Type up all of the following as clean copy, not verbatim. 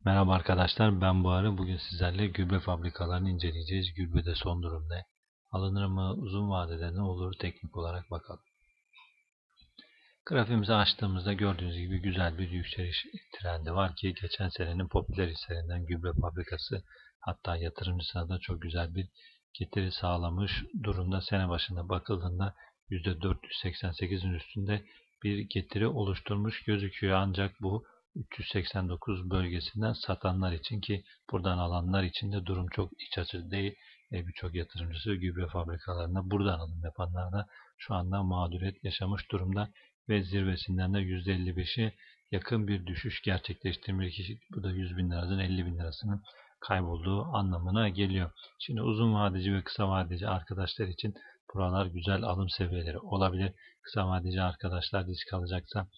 Merhaba arkadaşlar, ben Buharı. Bugün sizlerle gübre fabrikalarını inceleyeceğiz. Gübrede son durum ne? Alınır mı? Uzun vadede ne olur? Teknik olarak bakalım. Grafiğimizi açtığımızda gördüğünüz gibi güzel bir yükseliş trendi var ki geçen senenin popüler hisselerinden gübre fabrikası, hatta yatırımcısına da çok güzel bir getiri sağlamış durumda. Sene başında bakıldığında %488'in üstünde bir getiri oluşturmuş gözüküyor. Ancak bu 389 bölgesinden satanlar için, ki buradan alanlar için de durum çok iç açıcı değil. Birçok yatırımcısı gübre fabrikalarında buradan alım yapanlar da şu anda mağduriyet yaşamış durumda ve zirvesinden de %55'e yakın bir düşüş gerçekleştirmiş. Bu da 100 bin liradan 50 bin lirasının kaybolduğu anlamına geliyor. Şimdi uzun vadeci ve kısa vadeci arkadaşlar için buralar güzel alım seviyeleri olabilir. Kısa vadeci arkadaşlar risk alacaksa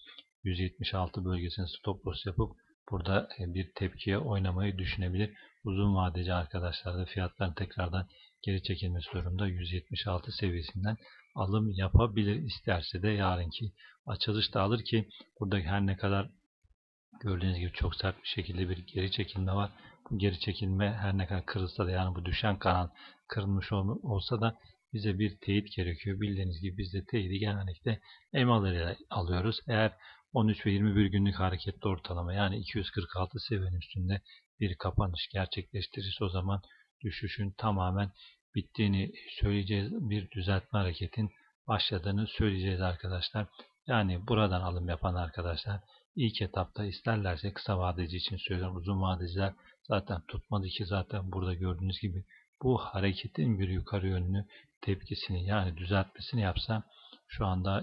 176 bölgesine stop loss yapıp burada bir tepkiye oynamayı düşünebilir. Uzun vadeci arkadaşlar da fiyatların tekrardan geri çekilmesi durumda 176 seviyesinden alım yapabilir. İsterse de yarınki açılışta alır ki burada her ne kadar gördüğünüz gibi çok sert bir şekilde bir geri çekilme var. Bu geri çekilme her ne kadar kırılsa da, yani bu düşen kanal kırılmış olsa da bize bir teyit gerekiyor. Bildiğiniz gibi biz de teyidi genellikle EMA'larıyla alıyoruz. Eğer 13 ve 21 günlük hareketli ortalama, yani 246 seviyenin üstünde bir kapanış gerçekleştirirse o zaman düşüşün tamamen bittiğini söyleyeceğiz. Bir düzeltme hareketin başladığını söyleyeceğiz arkadaşlar. Yani buradan alım yapan arkadaşlar İlk etapta isterlerse kısa vadeci için söylüyorum. Uzun vadeciler zaten tutmadı ki, zaten burada gördüğünüz gibi bu hareketin bir yukarı yönlü tepkisini, yani düzeltmesini yapsa şu anda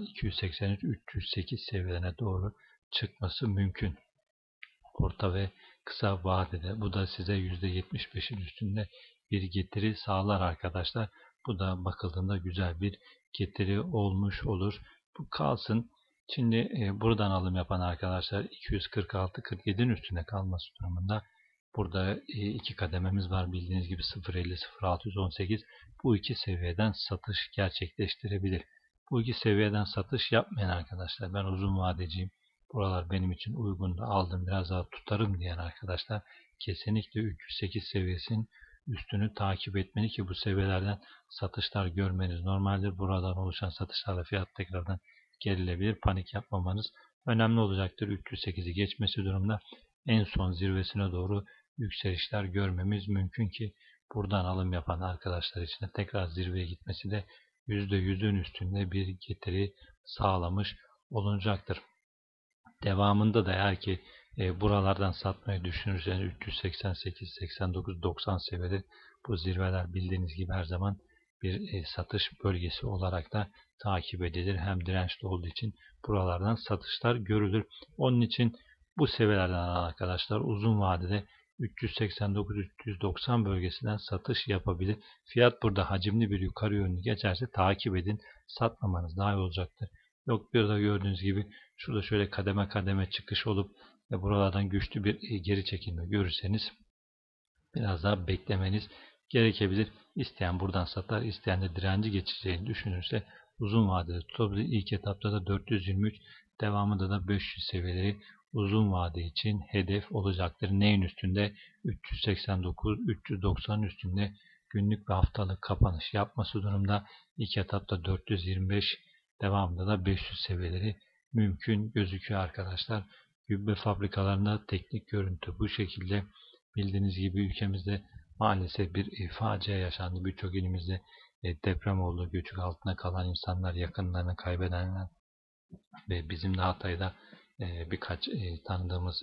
283-308 seviyelerine doğru çıkması mümkün. Orta ve kısa vadede bu da size %75'in üstünde bir getiri sağlar arkadaşlar. Bu da bakıldığında güzel bir getiri olmuş olur. Bu kalsın. Şimdi buradan alım yapan arkadaşlar 246-47'nin üstünde kalması durumunda burada iki kadememiz var. Bildiğiniz gibi 0.50-0.618, bu iki seviyeden satış gerçekleştirebilir. Bu iki seviyeden satış yapmayan arkadaşlar, ben uzun vadeciyim, buralar benim için uygun, aldım biraz daha tutarım diyen arkadaşlar kesinlikle 308 seviyesinin üstünü takip etmeli ki bu seviyelerden satışlar görmeniz normaldir. Buradan oluşan satışlarla fiyat tekrardan gerilebilir. Panik yapmamanız önemli olacaktır. 308'i geçmesi durumda en son zirvesine doğru yükselişler görmemiz mümkün ki buradan alım yapan arkadaşlar için de tekrar zirveye gitmesi de %100'ün üstünde bir getiri sağlamış olacaktır. Devamında da eğer ki buralardan satmayı düşünürseniz 388, 89, 90 seviyeleri, bu zirveler bildiğiniz gibi her zaman bir satış bölgesi olarak da takip edilir. Hem dirençli olduğu için buralardan satışlar görülür. Onun için bu seviyelerden arkadaşlar uzun vadede 389-390 bölgesinden satış yapabilir. Fiyat burada hacimli bir yukarı yönlü geçerse takip edin. Satmamanız daha iyi olacaktır. Yok, bir de gördüğünüz gibi şurada şöyle kademe kademe çıkış olup ve buralardan güçlü bir geri çekilme görürseniz biraz daha beklemeniz gerekebilir. İsteyen buradan satar, isteyen de direnci geçeceğini düşünürse uzun vadede tutabilir. İlk etapta da 423, devamında da 500 seviyeleri uzun vade için hedef olacaktır. Neyin üstünde? 389, 390 üstünde günlük ve haftalık kapanış yapması durumda. İlk etapta 425, devamında da 500 seviyeleri mümkün gözüküyor arkadaşlar. Gübre fabrikalarında teknik görüntü bu şekilde. Bildiğiniz gibi ülkemizde maalesef bir facia yaşandı. Birçok ilimizde deprem oldu. Göçük altında kalan insanlar, yakınlarını kaybedenler ve bizim de Hatay'da birkaç tanıdığımız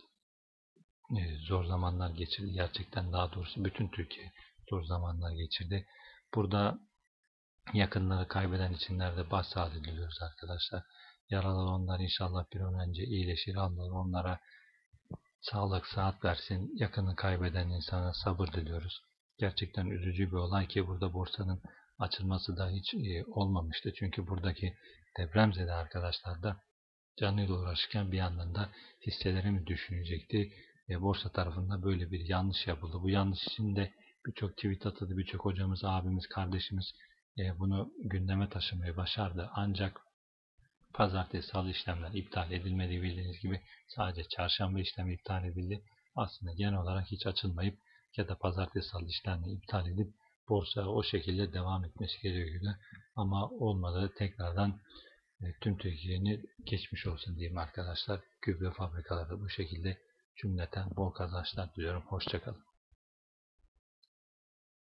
zor zamanlar geçirdi. Gerçekten, daha doğrusu bütün Türkiye zor zamanlar geçirdi. Burada yakınları kaybeden içinler de başsağlığı diliyoruz arkadaşlar. Yaralı olanlar inşallah bir an önce iyileşir. Allah onlara sağlık, sıhhat versin. Yakını kaybeden insana sabır diliyoruz. Gerçekten üzücü bir olay ki burada borsanın açılması da hiç olmamıştı. Çünkü buradaki depremzede arkadaşlar da canıyla uğraşırken bir yandan da hisseleri mi düşünecekti? Borsa tarafında böyle bir yanlış yapıldı. Bu yanlış için de birçok tweet atıldı. Birçok hocamız, abimiz, kardeşimiz bunu gündeme taşımayı başardı. Ancak pazartesi, salı işlemler iptal edilmedi bildiğiniz gibi. Sadece çarşamba işlemi iptal edildi. aslında genel olarak hiç açılmayıp ya da pazartesi salı işlerini iptal edip borsa o şekilde devam etmesi gerekiyor. Ama olmadı, tekrardan tüm Türkiye'nin geçmiş olsun diyeyim arkadaşlar. Gübre fabrikaları bu şekilde, cümleten bol kazançlar diliyorum. Hoşça kalın.